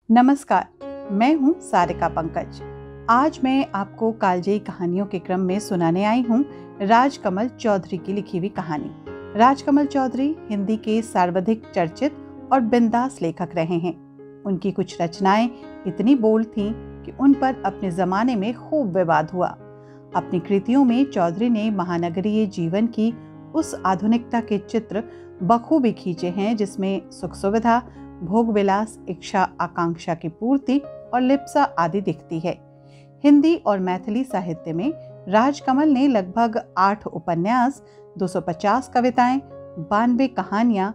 नमस्कार, मैं हूँ सारिका पंकज। आज मैं आपको कालजयी कहानियों के क्रम में सुनाने आई हूँ राजकमल चौधरी की लिखी हुई कहानी। राजकमल चौधरी हिंदी के सर्वाधिक चर्चित और बिंदास लेखक रहे हैं। उनकी कुछ रचनाएं इतनी बोल्ड थीं कि उन पर अपने जमाने में खूब विवाद हुआ। अपनी कृतियों में चौधरी ने महानगरीय जीवन की उस आधुनिकता के चित्र बखूबी खींचे हैं जिसमें सुख सुविधा, भोग विलास, इच्छा आकांक्षा की पूर्ति और लिप्सा आदि दिखती है। हिंदी और मैथिली साहित्य में राजकमल ने लगभग 8 उपन्यास, 250 कविताएं, 92 कहानियां,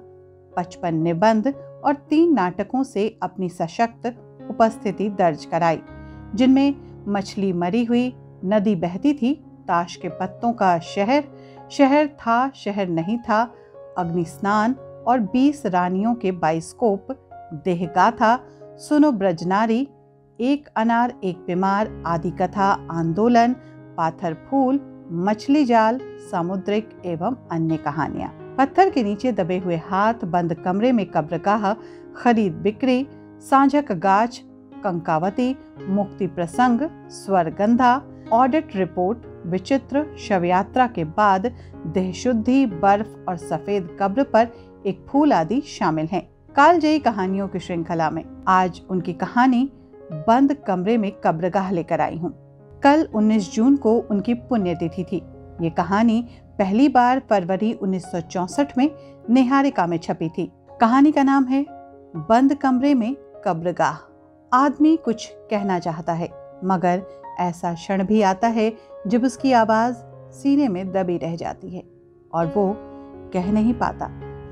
55 निबंध और 3 नाटकों से अपनी सशक्त उपस्थिति दर्ज कराई, जिनमें मछली मरी हुई, नदी बहती थी, ताश के पत्तों का शहर, शहर था शहर नहीं था, अग्नि स्नान और 20 रानियों के बाइस्कोप, देहगाथा, सुनो ब्रजनारी, एक अनार एक बीमार, आदि कथा, आंदोलन, पाथर फूल, मछली जाल, सामुद्रिक एवं अन्य कहानियां। पत्थर के नीचे दबे हुए हाथ, बंद कमरे में कब्रगाह, खरीद बिक्री, सांझक गाछ, कंकावती, मुक्ति प्रसंग, स्वरगंधा, ऑडिट रिपोर्ट, विचित्र, शवयात्रा के बाद, देहशुद्धि, बर्फ और सफेद कब्र पर एक फूल आदि शामिल हैं। कालजयी कहानियों की श्रृंखला में आज उनकी कहानी बंद कमरे में कब्रगाह लेकर आई हूँ। कल 19 जून को उनकी पुण्यतिथि थी। ये कहानी पहली बार फरवरी 1964 में निहारिका में छपी थी। कहानी का नाम है बंद कमरे में कब्रगाह। आदमी कुछ कहना चाहता है, मगर ऐसा क्षण भी आता है जब उसकी आवाज सीने में दबी रह जाती है और वो कह नहीं पाता।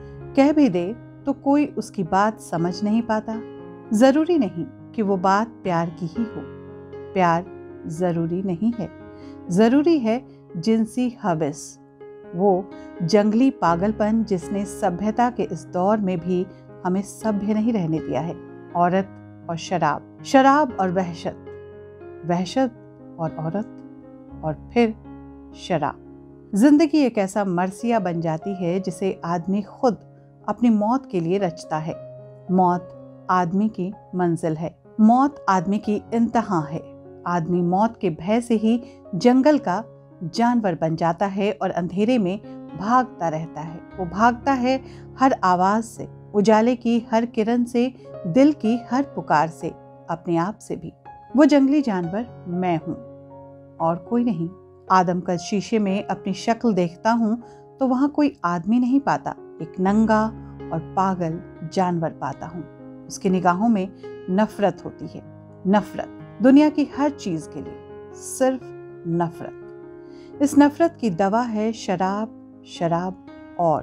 कह भी दे तो कोई उसकी बात समझ नहीं पाता। जरूरी नहीं कि वो बात प्यार की ही हो। प्यार जरूरी नहीं है, जरूरी है जिनसी हवस, वो जंगली पागलपन जिसने सभ्यता के इस दौर में भी हमें सभ्य नहीं रहने दिया है। औरत और शराब, शराब और वहशत, वहशत और औरत और फिर शराब। जिंदगी एक ऐसा मरसिया बन जाती है जिसे आदमी खुद अपनी मौत के लिए रचता है। मौत आदमी की मंजिल है, मौत आदमी की इंतहा है। आदमी मौत के भय से ही जंगल का जानवर बन जाता है और अंधेरे में भागता रहता है। वो भागता है हर आवाज से, उजाले की हर किरण से, दिल की हर पुकार से, अपने आप से भी। वो जंगली जानवर मैं हूँ और कोई नहीं। आदमकद शीशे में अपनी शक्ल देखता हूँ तो वहां कोई आदमी नहीं पाता, एक नंगा और पागल जानवर पाता हूँ। उसकी निगाहों में नफरत होती है, नफरत दुनिया की हर चीज के लिए, सिर्फ नफरत। इस नफरत की दवा है शराब, शराब और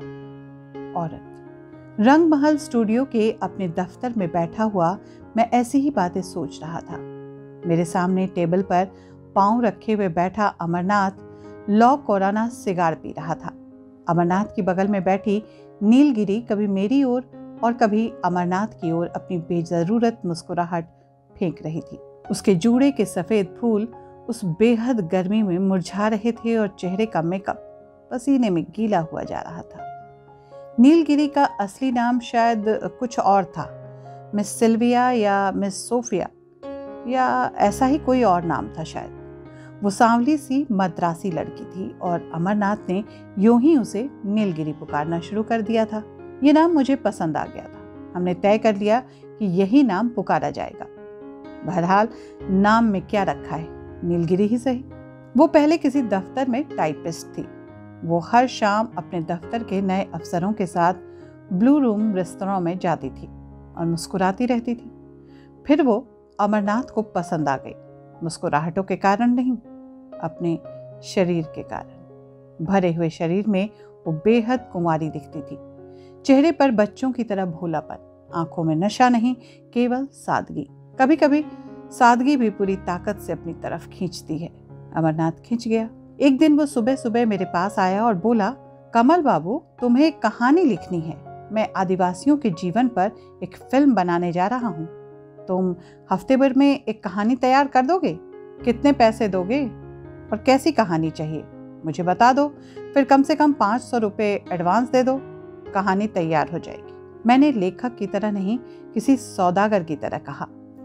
औरत। रंगमहल स्टूडियो के अपने दफ्तर में बैठा हुआ मैं ऐसी ही बातें सोच रहा था। मेरे सामने टेबल पर पांव रखे हुए बैठा अमरनाथ लौ कोराना सिगार पी रहा था। अमरनाथ की बगल में बैठी नीलगिरी कभी मेरी ओर और कभी अमरनाथ की ओर अपनी बेजरूरत मुस्कुराहट फेंक रही थी। उसके जूड़े के सफेद फूल उस बेहद गर्मी में मुरझा रहे थे और चेहरे का मेकअप पसीने में गीला हुआ जा रहा था। नीलगिरी का असली नाम शायद कुछ और था, मिस सिल्विया या मिस सोफिया या ऐसा ही कोई और नाम था शायद। वो सांवली सी मद्रासी लड़की थी और अमरनाथ ने यूं ही उसे नीलगिरी पुकारना शुरू कर दिया था। ये नाम मुझे पसंद आ गया था। हमने तय कर लिया कि यही नाम पुकारा जाएगा। बहरहाल नाम में क्या रखा है, नीलगिरी ही सही। वो पहले किसी दफ्तर में टाइपिस्ट थी। वो हर शाम अपने दफ्तर के नए अफसरों के साथ ब्लू रूम रेस्तरां में जाती थी और मुस्कुराती रहती थी। फिर वो अमरनाथ को पसंद आ गई, मुस्कुराहटों के कारण नहीं, अपने शरीर के कारण। भरे हुए शरीर में वो बेहद कुंवारी दिखती थी। चेहरे पर बच्चों की तरह भोलापन, आंखों में नशा नहीं, केवल सादगी। कभी कभी सादगी भी पूरी ताकत से अपनी तरफ खींचती है। अमरनाथ खिंच गया। एक दिन वो सुबह सुबह मेरे पास आया और बोला, कमल बाबू, तुम्हें एक कहानी लिखनी है। मैं आदिवासियों के जीवन पर एक फिल्म बनाने जा रहा हूँ। तुम हफ्ते भर में एक कहानी तैयार कर दोगे? कितने पैसे दोगे और कैसी कहानी चाहिए मुझे बता दो, फिर कम से कम 500 रुपये एडवांस दे दो, कहानी तैयार हो जाएगी। मैंने लेखक की तरह नहीं, किसी सौदागर की तरह कहा।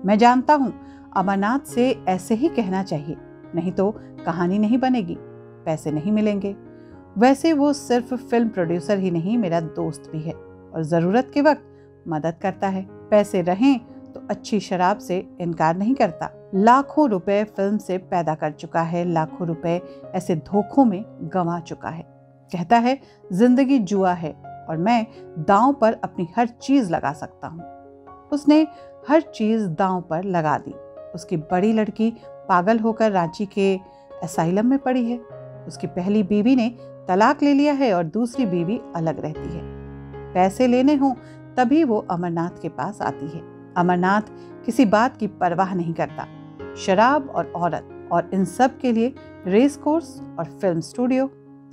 मैं जानता हूँ अमरनाथ से ऐसे ही कहना चाहिए, नहीं तो कहानी नहीं बनेगी, पैसे नहीं मिलेंगे। वैसे वो सिर्फ फिल्म प्रोड्यूसर ही नहीं, मेरा दोस्त भी है और ज़रूरत के वक्त मदद करता है। पैसे रहें तो अच्छी शराब से इनकार नहीं करता। लाखों रुपए फिल्म से पैदा कर चुका है, लाखों रुपए ऐसे धोखों में गंवा चुका है। कहता है जिंदगी जुआ है और मैं दांव पर अपनी हर चीज लगा सकता हूँ। उसने हर चीज दांव पर लगा दी। उसकी बड़ी लड़की पागल होकर रांची के असाइलम में पड़ी है। उसकी पहली बीवी ने तलाक ले लिया है और दूसरी बीवी अलग रहती है। पैसे लेने हों तभी वो अमरनाथ के पास आती है। अमरनाथ किसी बात की परवाह नहीं करता। शराब और औरत और इन सब के लिए रेस कोर्स और फिल्म स्टूडियो।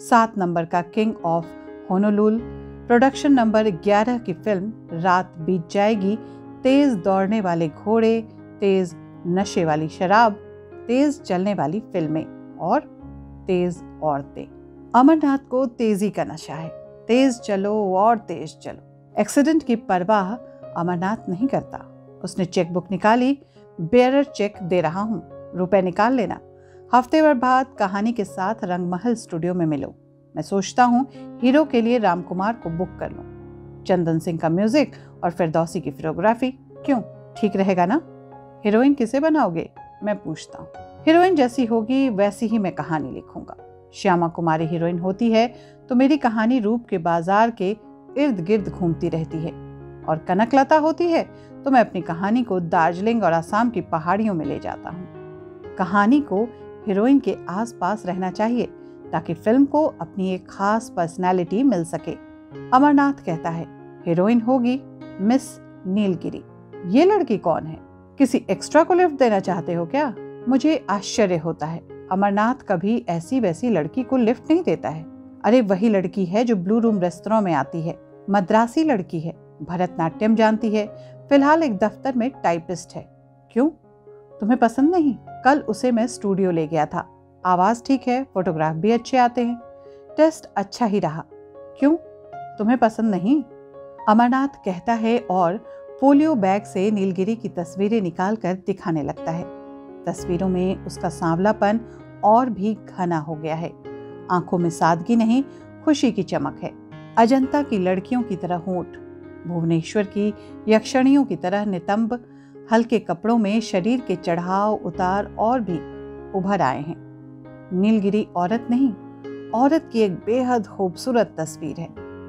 7 नंबर का King of Honolulu, production number 11 की फिल्म रात बीत जाएगी, तेज दौड़ने वाले घोड़े, तेज नशे वाली शराब, तेज चलने वाली फिल्में और तेज औरतें। अमरनाथ को तेजी का नशा है। तेज चलो और तेज चलो। एक्सीडेंट की परवाह अमरनाथ नहीं करता। उसने चेकबुक निकाली, बेयरर चेक दे रहा हूँ, रुपए निकाल लेना। हफ्ते भर बाद कहानी के साथ रंगमहल स्टूडियो में मिलो। मैं सोचता हूँ हीरो के लिए राम कुमार को बुक कर लूँ। चंदन सिंह का म्यूजिक और फिरदौसी की फोटोग्राफी, क्यों, ठीक रहेगा ना? हीरोइन किसे बनाओगे? मैं पूछता हूँ। हीरोइन जैसी होगी वैसी ही मैं कहानी लिखूंगा। श्यामा कुमारी हीरोइन होती है तो मेरी कहानी रूप के बाजार के इर्द गिर्द घूमती रहती है, और कनकलता होती है तो मैं अपनी कहानी को दार्जिलिंग और असम की पहाड़ियों में ले जाता हूँ। कहानी को हीरोइन के आसपास रहना चाहिए ताकि फिल्म को अपनी एक खास पर्सनालिटी मिल सके। अमरनाथ कहता है हीरोइन होगी मिस नीलगिरी। ये लड़की कौन है? किसी एक्स्ट्रा को लिफ्ट देना चाहते हो क्या? मुझे आश्चर्य होता है, अमरनाथ कभी ऐसी वैसी लड़की को लिफ्ट नहीं देता है। अरे वही लड़की है जो ब्लू रूम रेस्तरां में आती है। मद्रासी लड़की है, भरतनाट्यम जानती है, फिलहाल एक दफ्तर में टाइपिस्ट है। क्यों, तुम्हें पसंद नहीं? कल उसे मैं स्टूडियो ले गया था। आवाज ठीक है, फोटोग्राफ भी अच्छे आते हैं, टेस्ट अच्छा ही रहा। क्यों, तुम्हें पसंद नहीं? अमरनाथ कहता है और पोलियो बैग से नीलगिरी की तस्वीरें निकालकर दिखाने लगता है। तस्वीरों में उसका सांवलापन और भी घना हो गया है। आंखों में सादगी नहीं, खुशी की चमक है। अजंता की लड़कियों की तरह होंठ, भुवनेश्वर की यक्षिणियों की तरह नितंब, हल्के कपड़ों में शरीर के चढ़ाव उतार और भी उभर आए हैं। नीलगिरी औरत नहीं, औरत की एक बेहद खूबसूरत तस्वीर है।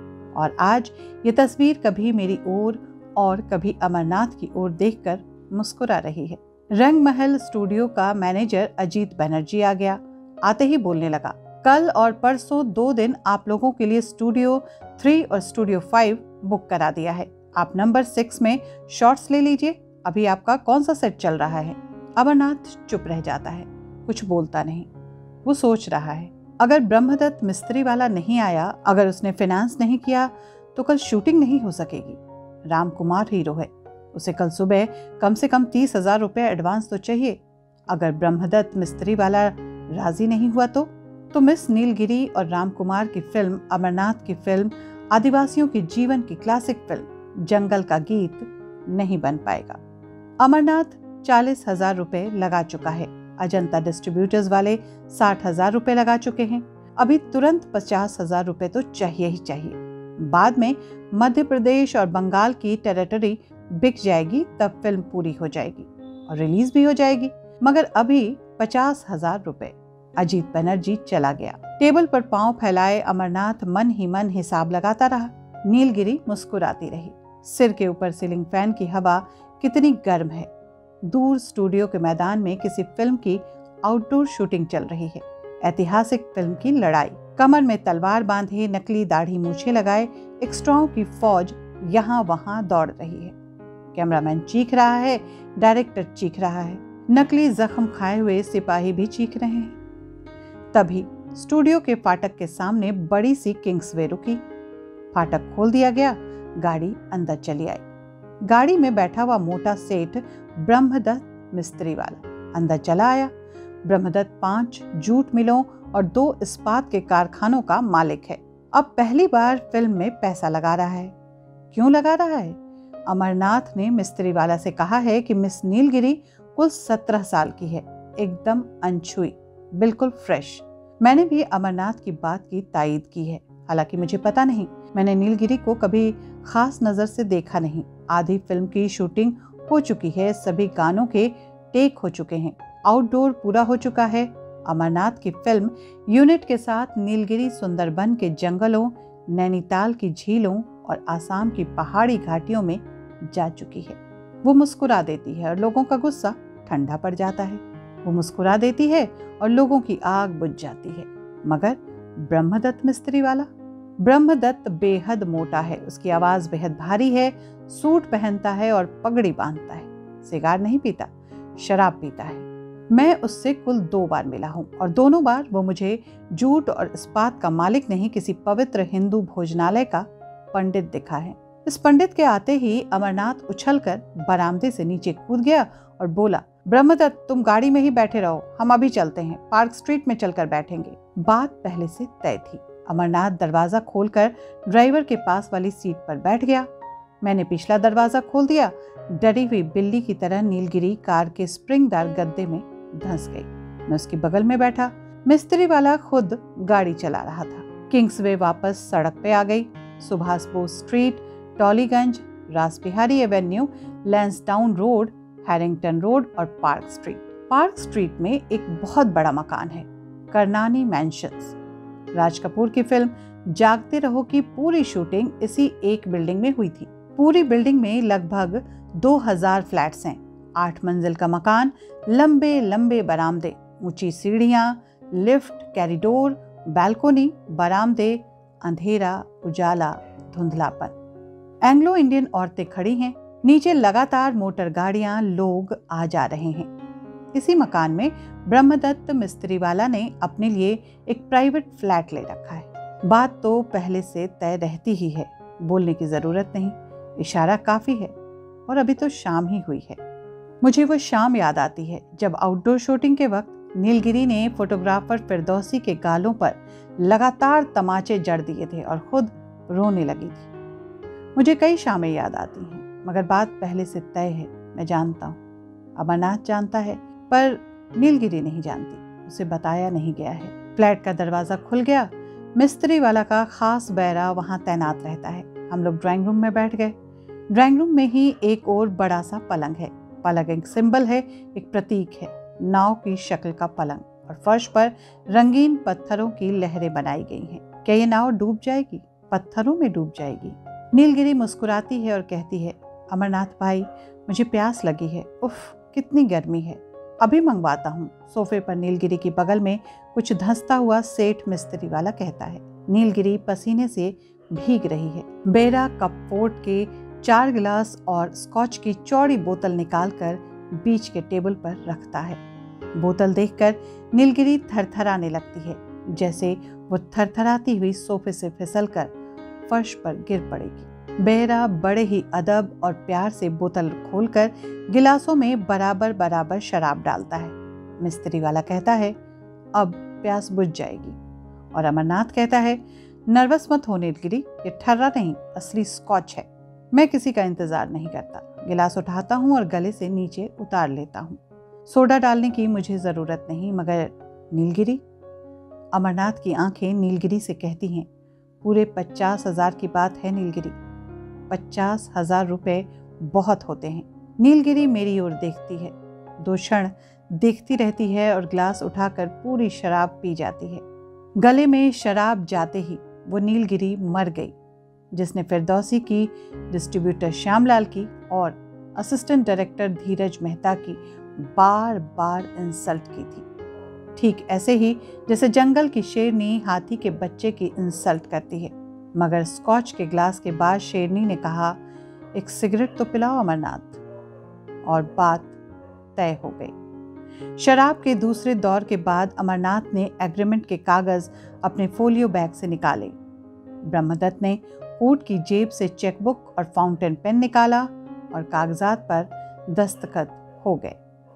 और आज ये तस्वीर कभी मेरी ओर और कभी अमरनाथ की ओर देखकर मुस्कुरा रही है। रंगमहल स्टूडियो का मैनेजर अजीत बनर्जी आ गया। आते ही बोलने लगा, कल और परसों 2 दिन आप लोगों के लिए स्टूडियो 3 और स्टूडियो 5 बुक करा दिया है। आप नंबर 6 में शॉट्स ले लीजिए। अभी आपका कौन सा सेट चल रहा है? अमरनाथ चुप रह जाता है, कुछ बोलता नहीं। वो सोच रहा है, अगर ब्रह्मदत्त मिस्त्री वाला नहीं आया, अगर उसने फाइनेंस नहीं किया तो कल शूटिंग नहीं हो सकेगी। राम कुमार हीरो है, उसे कल सुबह कम से कम 30,000 रुपए एडवांस तो चाहिए। अगर ब्रह्मदत्त मिस्त्री वाला राजी नहीं हुआ तो मिस नीलगिरी और राम कुमार की फिल्म, अमरनाथ की फिल्म, आदिवासियों की जीवन की क्लासिक फिल्म जंगल का गीत नहीं बन पाएगा। अमरनाथ 40,000 रुपए लगा चुका है। अजंता डिस्ट्रीब्यूटर्स वाले 60,000 रुपए लगा चुके हैं। अभी तुरंत 50,000 रुपए तो चाहिए ही चाहिए। बाद में मध्य प्रदेश और बंगाल की टेरिटरी बिक जाएगी, तब फिल्म पूरी हो जाएगी और रिलीज भी हो जाएगी। मगर अभी 50,000 रुपए। अजीत बनर्जी चला गया। टेबल पर पांव फैलाए अमरनाथ मन ही मन हिसाब लगाता रहा। नीलगिरी मुस्कुराती रही। सिर के ऊपर सीलिंग फैन की हवा कितनी गर्म है। दूर स्टूडियो के मैदान में किसी फिल्म की आउटडोर शूटिंग चल रही है। ऐतिहासिक फिल्म की लड़ाई। कमर में तलवार बांधे, नकली दाढ़ी मूछें लगाए एक्स्ट्राओं की फौज यहाँ वहां दौड़ रही है। कैमरामैन चीख रहा है, डायरेक्टर चीख रहा है, नकली जख्म खाए हुए सिपाही भी चीख रहे हैं। तभी स्टूडियो के फाटक के सामने बड़ी सी किंग्सवे रुकी। फाटक खोल दिया गया, गाड़ी अंदर चली आई। गाड़ी में बैठा हुआ मोटा सेठ ब्रह्मदत्त मिस्त्री वाला अंदर चला आया। ब्रह्मदत्त 5 जूट मिलों और 2 इस्पात के कारखानों का मालिक है। अब पहली बार फिल्म में पैसा लगा रहा है। क्यों लगा रहा है? अमरनाथ ने मिस्त्री वाला से कहा है कि मिस नीलगिरी कुल 17 साल की है, एकदम अनछुई, बिल्कुल फ्रेश। मैंने भी अमरनाथ की बात की तायीद की है। हालांकि मुझे पता नहीं, मैंने नीलगिरी को कभी खास नजर से देखा नहीं। आधी फिल्म की शूटिंग हो चुकी है, सभी गानों के टेक हो चुके हैं, आउटडोर पूरा हो चुका है। अमरनाथ की फिल्म यूनिट के साथ नीलगिरी सुंदरबन के जंगलों, नैनीताल की झीलों और आसाम की पहाड़ी घाटियों में जा चुकी है। वो मुस्कुरा देती है और लोगों का गुस्सा ठंडा पड़ जाता है। वो मुस्कुरा देती है और लोगों की आग बुझ जाती है। मगर ब्रह्मदत्त मिस्त्री वाला, ब्रह्मदत्त बेहद मोटा है, उसकी आवाज बेहद भारी है, सूट पहनता है और पगड़ी बांधता है, सिगार नहीं पीता, शराब पीता है। मैं उससे कुल 2 बार मिला हूँ और दोनों बार वो मुझे जूट और इस्पात का मालिक नहीं, किसी पवित्र हिंदू भोजनालय का पंडित दिखा है। इस पंडित के आते ही अमरनाथ उछलकर बरामदे से नीचे कूद गया और बोला, ब्रह्मदत्त तुम गाड़ी में ही बैठे रहो, हम अभी चलते हैं, पार्क स्ट्रीट में चलकर बैठेंगे। बात पहले से तय थी। अमरनाथ दरवाजा खोलकर ड्राइवर के पास वाली सीट पर बैठ गया। मैंने पिछला दरवाजा खोल दिया। डरी हुई बिल्ली की तरह नीलगिरी कार के स्प्रिंगदार गद्दे में धंस गई। मैं उसके बगल में बैठा। मिस्त्री वाला खुद गाड़ी चला रहा था। किंग्सवे वापस सड़क पे आ गई। Subhash Bose Street, Tollygunge, Rashbehari Avenue, Lansdowne Road, Harrington Road और पार्क स्ट्रीट। पार्क स्ट्रीट में एक बहुत बड़ा मकान है, करनानी मैंशंस। राज कपूर की फिल्म जागते रहो की पूरी शूटिंग इसी एक बिल्डिंग में हुई थी। पूरी बिल्डिंग में लगभग 2000 फ्लैट्स हैं। 8 मंजिल का मकान, लंबे लंबे बरामदे, ऊंची सीढ़ियां, लिफ्ट, कॉरिडोर, बालकोनी, बरामदे, अंधेरा, उजाला, धुंधलापन। एंग्लो इंडियन औरतें खड़ी हैं। नीचे लगातार मोटर गाड़ियां, लोग आ जा रहे हैं। इसी मकान में ब्रह्मदत्त मिस्त्री वाला ने अपने लिए एक प्राइवेट फ्लैट ले रखा है। बात तो पहले से तय रहती ही है, बोलने की जरूरत नहीं, इशारा काफी है। और अभी तो शाम ही हुई है। मुझे वो शाम याद आती है जब आउटडोर शूटिंग के वक्त नीलगिरी ने फोटोग्राफर फिरदौसी के गालों पर लगातार तमाचे जड़ दिए थे और खुद रोने लगी थी। मुझे कई शामें याद आती हैं, मगर बात पहले से तय है। मैं जानता हूँ, अमरनाथ जानता है, पर नीलगिरी नहीं जानती, उसे बताया नहीं गया है। फ्लैट का दरवाजा खुल गया। मिस्त्री वाला का खास बैरा वहां तैनात रहता है। हम लोग ड्राइंग रूम में बैठ गए। ड्राइंग रूम में ही एक और बड़ा सा पलंग है। पलंग एक सिंबल है, एक प्रतीक है, नाव की शक्ल का पलंग, और फर्श पर रंगीन पत्थरों की लहरें बनाई गई हैं। क्या ये नाव डूब जाएगी? पत्थरों में डूब जाएगी? नीलगिरी मुस्कुराती है और कहती है, अमरनाथ भाई, मुझे प्यास लगी है, उफ कितनी गर्मी है, अभी मंगवाता हूँ। सोफे पर नीलगिरी की बगल में कुछ धंसता हुआ सेठ मिस्त्री वाला कहता है। नीलगिरी पसीने से भीग रही है। बेरा कपफोर्ड के 4 गिलास और स्कॉच की चौड़ी बोतल निकालकर बीच के टेबल पर रखता है। बोतल देखकर नीलगिरी थरथराने लगती है, जैसे वो थरथराती हुई सोफे से फिसलकर फर्श पर गिर पड़ेगी। बेरा बड़े ही अदब और प्यार से बोतल खोलकर गिलासों में बराबर बराबर शराब डालता है। मिस्त्री वाला कहता है, अब प्यास बुझ जाएगी। और अमरनाथ कहता है, नर्वस मत हो नीलगिरी, ये ठर्रा नहीं, असली स्कॉच है। मैं किसी का इंतजार नहीं करता। गिलास उठाता हूँ और गले से नीचे उतार लेता हूँ। सोडा डालने की मुझे जरूरत नहीं, मगर नीलगिरी। अमरनाथ की आंखें नीलगिरी से कहती हैं, पूरे 50,000 की बात है नीलगिरी। 50,000 रुपए बहुत होते हैं। नीलगिरी मेरी ओर देखती है, 2 क्षण देखती रहती है और ग्लास उठाकर पूरी शराब पी जाती है। गले में शराब जाते ही वो नीलगिरी मर गई, जिसने फिरदौसी की, डिस्ट्रीब्यूटर श्यामलाल की और असिस्टेंट डायरेक्टर धीरज मेहता की बार बार इंसल्ट की थी। ठीक ऐसे ही जैसे जंगल की शेरनी हाथी के बच्चे की इंसल्ट करती है। मगर स्कॉच के ग्लास के बाद शेरनी ने कहा, एक सिगरेट तो पिलाओ अमरनाथ, और बात तय हो गई। शराब के दूसरे दौर के बाद अमरनाथ ने एग्रीमेंट के कागज अपने फोलियो बैग से निकाले। ब्रह्मदत्त ने कोट की जेब से चेकबुक और फाउंटेन पेन निकाला और कागजात पर दस्तखत हो गए।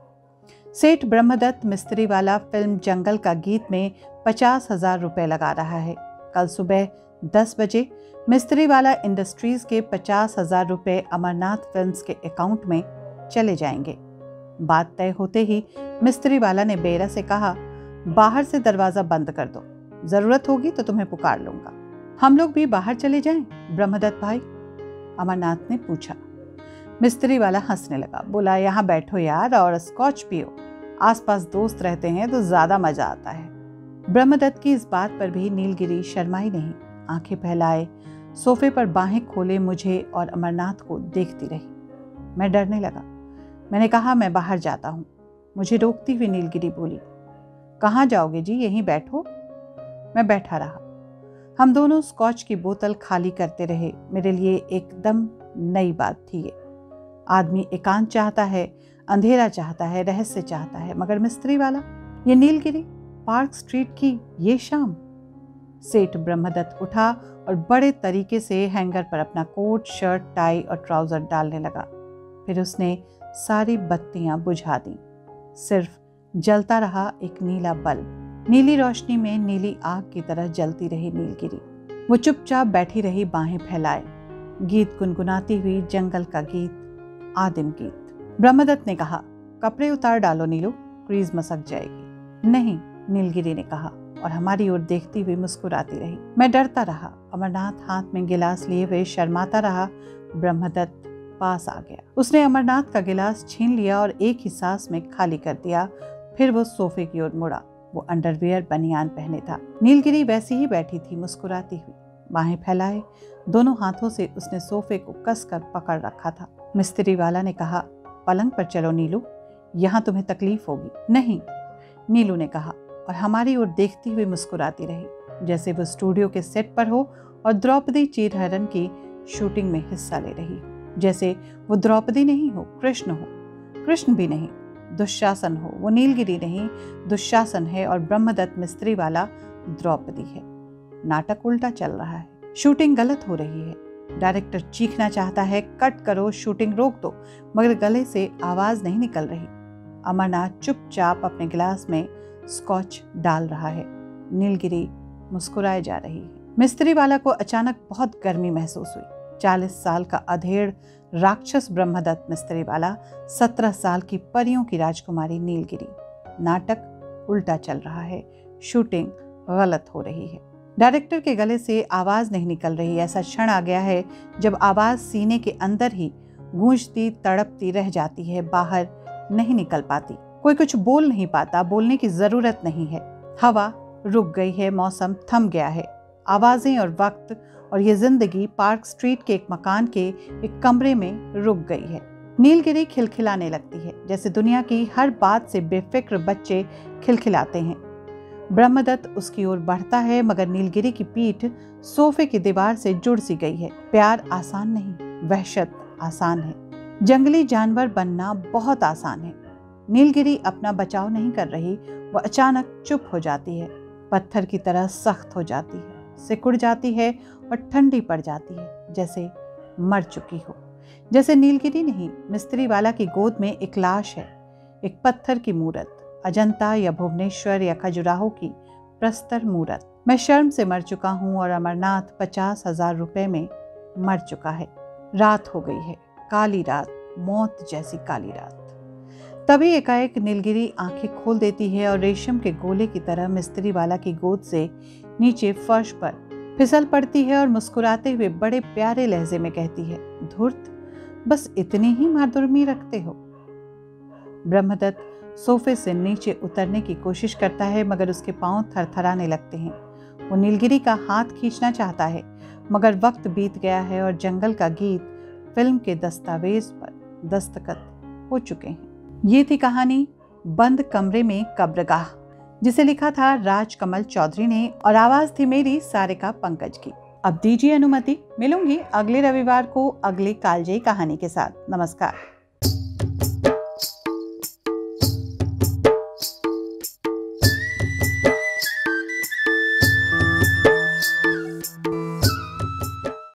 सेठ ब्रह्मदत्त मिस्त्री वाला फिल्म जंगल का गीत में 50,000 रुपए लगा रहा है। कल सुबह 10 बजे मिस्त्री वाला इंडस्ट्रीज के 50,000 रुपए अमरनाथ फिल्म्स के अकाउंट में चले जाएंगे। बात तय होते ही मिस्त्री वाला ने बेरा से कहा, बाहर से दरवाजा बंद कर दो, जरूरत होगी तो तुम्हें पुकार लूंगा। हम लोग भी बाहर चले जाएं, ब्रह्मदत्त भाई? अमरनाथ ने पूछा। मिस्त्री वाला हंसने लगा, बोला, यहाँ बैठो यार और स्कॉच पियो, आसपास दोस्त रहते हैं तो ज्यादा मजा आता है। ब्रह्मदत्त की इस बात पर भी नीलगिरी शर्माई नहीं, आंखें फैलाए सोफे पर बाहें खोले मुझे और अमरनाथ को देखती रही। मैं डरने लगा। मैंने कहा, मैं बाहर जाता हूँ। मुझे रोकती हुई नीलगिरी बोली, कहाँ जाओगे जी, यहीं बैठो। मैं बैठा रहा। हम दोनों स्कॉच की बोतल खाली करते रहे। मेरे लिए एकदम नई बात थी ये। आदमी एकांत चाहता है, अंधेरा चाहता है, रहस्य चाहता है, मगर मिस्त्री वाला, ये नीलगिरी, पार्क स्ट्रीट की ये शाम। सेठ ब्रह्मदत्त उठा और बड़े तरीके से हैंगर पर अपना कोट, शर्ट, टाई और ट्राउजर डालने लगा। फिर उसने सारी बत्तियां बुझा दी। सिर्फ जलता रहा एक नीला बल्ब। नीली रोशनी में नीली आग की तरह जलती रही नीलगिरी। वो चुपचाप बैठी रही, बाहें फैलाए, गीत गुनगुनाती हुई, जंगल का गीत, आदिम गीत। ब्रह्मदत्त ने कहा, कपड़े उतार डालो नीलू, क्रीज मसक जाएगी। नहीं, नीलगिरी ने कहा और हमारी ओर देखती हुई मुस्कुराती रही। मैं डरता रहा। अमरनाथ हाथ में गिलास लिए हुए शर्माता रहा। ब्रह्मदत्त पास आ गया। उसने अमरनाथ का गिलास छीन लिया और एक ही सांस में खाली कर दिया। फिर वो सोफे की ओर मुड़ा। वो अंडरवियर बनियान पहने था। नीलगिरी वैसी ही बैठी थी, मुस्कुराती हुई, बाहें फैलाए। दोनों हाथों से उसने सोफे को कसकर पकड़ रखा था। मिस्त्री वाला ने कहा, पलंग पर चलो नीलू, यहाँ तुम्हें तकलीफ होगी। नहीं, नीलू ने कहा और हमारी ओर देखती हुई मुस्कुराती रही, जैसे वो स्टूडियो के सेट पर हो और द्रौपदी चीरहरण की शूटिंग में हिस्सा ले रही, जैसे वो द्रौपदी नहीं हो, कृष्ण हो। कृष्ण भी नहीं, दुशासन हो। वो नीलगिरी नहीं, दुशासन है और ब्रह्मदत्त मिस्त्री वाला द्रौपदी है। नाटक उल्टा चल रहा है। शूटिंग गलत हो रही है। डायरेक्टर चीखना चाहता है, कट करो, शूटिंग रोक दो, मगर गले से आवाज नहीं निकल रही। अमरनाथ चुपचाप अपने गिलास में स्कॉच डाल रहा है। नीलगिरी मुस्कुराए जा रही है। मिस्त्री वाला को अचानक बहुत गर्मी महसूस हुई। 40 साल का अधेड़ राक्षस ब्रह्मदत्त मिस्त्री वाला, 17 साल की परियों की राजकुमारी नीलगिरी। नाटक उल्टा चल रहा है, शूटिंग गलत हो रही है। डायरेक्टर के गले से आवाज नहीं निकल रही। ऐसा क्षण आ गया है जब आवाज सीने के अंदर ही गूंजती तड़पती रह जाती है, बाहर नहीं निकल पाती। कोई कुछ बोल नहीं पाता, बोलने की जरूरत नहीं है। हवा रुक गई है, मौसम थम गया है। आवाजें और वक्त और ये जिंदगी पार्क स्ट्रीट के एक मकान के एक कमरे में रुक गई है। नीलगिरी खिलखिलाने लगती है, जैसे दुनिया की हर बात से बेफिक्र बच्चे खिलखिलाते हैं। ब्रह्मदत्त उसकी ओर बढ़ता है, मगर नीलगिरी की पीठ सोफे की दीवार से जुड़ सी गई है। प्यार आसान नहीं, वहशत आसान है। जंगली जानवर बनना बहुत आसान है। नीलगिरी अपना बचाव नहीं कर रही। वो अचानक चुप हो जाती है, पत्थर की तरह सख्त हो जाती है, सिकुड़ जाती है और ठंडी पड़ जाती है, जैसे मर चुकी हो। जैसे नीलगिरी नहीं, मिस्त्री वाला की गोद में एक लाश है, एक पत्थर की मूरत, अजंता या भुवनेश्वर या खजुराहो की प्रस्तर मूरत। मैं शर्म से मर चुका हूँ और अमरनाथ 50,000 रुपए में मर चुका है। रात हो गई है, काली रात, मौत जैसी काली रात। तभी एकाएक नीलगिरी आंखें खोल देती है और रेशम के गोले की तरह मिस्त्री वाला की गोद से नीचे फर्श पर फिसल पड़ती है और मुस्कुराते हुए बड़े प्यारे लहजे में कहती है, धुर्त, बस इतनी ही माधुर्मी रखते हो। ब्रह्मदत्त सोफे से नीचे उतरने की कोशिश करता है, मगर उसके पांव थरथराने लगते हैं। वो नीलगिरी का हाथ खींचना चाहता है, मगर वक्त बीत गया है और जंगल का गीत फिल्म के दस्तावेज पर दस्तखत हो चुके हैं। ये थी कहानी बंद कमरे में कब्रगाह, जिसे लिखा था राजकमल चौधरी ने और आवाज थी मेरी सारिका पंकज की। अब दीजिए अनुमति, मिलूंगी अगले रविवार को अगली कालजयी कहानी के साथ। नमस्कार।